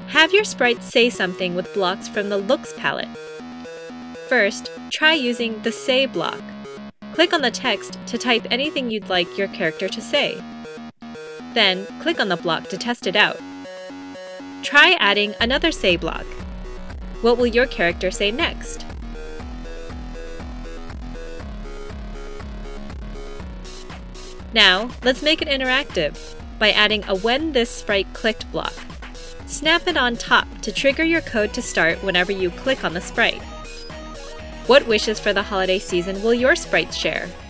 Have your sprite say something with blocks from the Looks palette. First, try using the Say block. Click on the text to type anything you'd like your character to say. Then, click on the block to test it out. Try adding another Say block. What will your character say next? Now, let's make it interactive by adding a When This Sprite Clicked block. Snap it on top to trigger your code to start whenever you click on the sprite. What wishes for the holiday season will your sprites share?